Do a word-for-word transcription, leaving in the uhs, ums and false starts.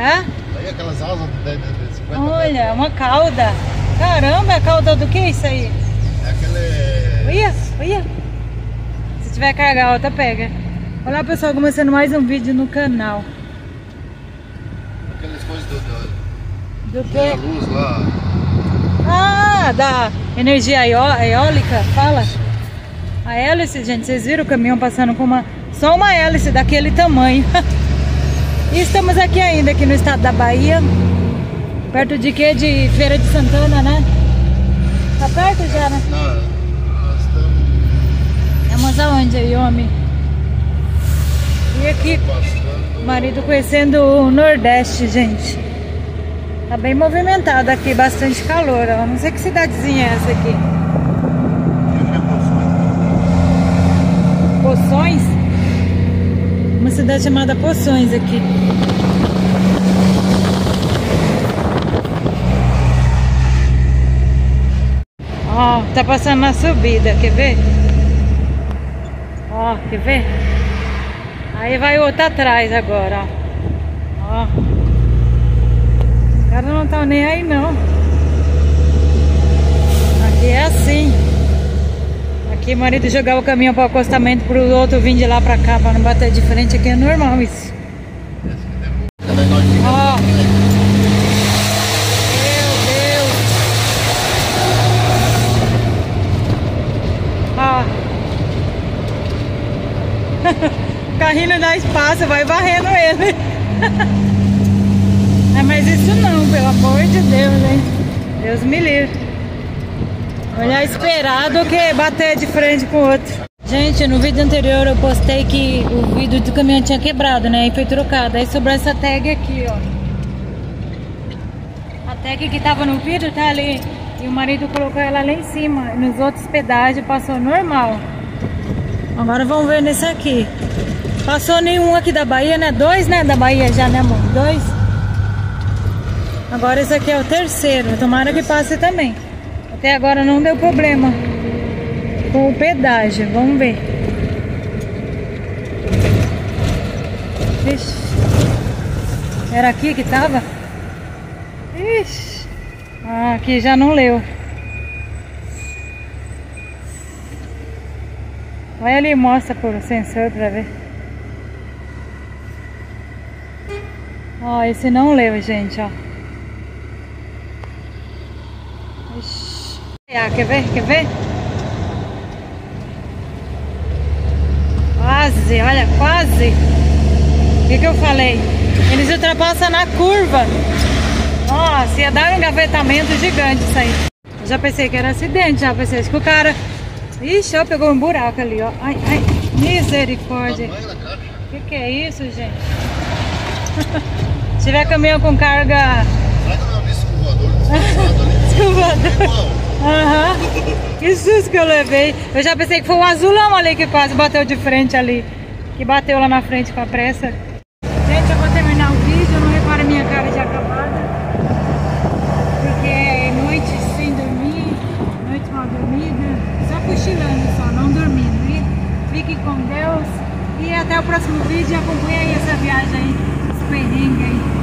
Hã? Aí aquelas asas de, de, de cinquenta Olha, metros. uma cauda. Caramba, é cauda do que isso aí? É aquele... Olha, olha. Se tiver carga alta, pega. Olá pessoal, começando mais um vídeo no canal. Aquelas coisas do... Do, Do da que? luz lá. Ah, da energia eó- eólica, fala. A hélice, gente, vocês viram o caminhão passando com uma... Só uma hélice daquele tamanho. E estamos aqui ainda, aqui no estado da Bahia. Perto de quê? De Feira de Santana, né? Tá perto já, né? Não, nós estamos Estamos aonde aí, homem? E aqui, passando... o marido conhecendo o Nordeste, gente. Tá bem movimentado aqui, bastante calor, ó. Não sei que cidadezinha é essa aqui. Poções? Uma cidade chamada Poções aqui. Ó, tá passando na subida, quer ver? Ó, quer ver? Aí vai outro atrás agora, ó. Ó. O cara não tá nem aí não. Aqui é assim. Aqui o marido jogava o caminhão para o acostamento pro outro vir de lá pra cá pra não bater de frente. Aqui é normal isso. Ó. Meu Deus. Ó. O carrinho não dá espaço, vai varrendo ele. É, mas isso não, pelo amor de Deus, hein? Deus me livre. Olhar esperar do que bater de frente com o outro. Gente, no vídeo anterior eu postei que o vidro do caminhão tinha quebrado, né? E foi trocado. Aí sobrou essa tag aqui, ó. A tag que tava no vidro tá ali. E o marido colocou ela lá em cima. E nos outros pedágios passou normal. Agora vamos ver nesse aqui. Passou nenhum aqui da Bahia, né? Dois, né? Da Bahia já, né, amor? Dois. Agora esse aqui é o terceiro. Tomara que passe também. Até agora não deu problema com o pedágio. Vamos ver. Ixi. Era aqui que tava? Ixi. Ah, aqui já não leu. Vai ali e mostra por sensor pra ver. Ó, esse não leu, gente, ó. Ixi. Ah, quer ver? Quer ver? Quase, olha, quase. O que que eu falei? Eles ultrapassam na curva. Nossa, ia dar um engavetamento gigante isso aí. Eu já pensei que era acidente, já pensei acho que o cara... Ixi, ó, pegou um buraco ali, ó. Ai, ai, misericórdia. O que que é isso, gente? Se tiver caminhão com carga... Será que não é um disco voador descansado ali? Disco voador. É igual. Aham, que susto que eu levei. Eu já pensei que foi um azulão ali que quase bateu de frente ali. Que bateu lá na frente com a pressa. Gente, eu vou terminar o vídeo. Não repare minha cara de acabada. Porque é noite sem dormir. Noite mal dormida. Só cochilando, só não dormindo. E fique com Deus. E até o próximo vídeo. Acompanhe aí essa viagem aí. Esse perrengue aí.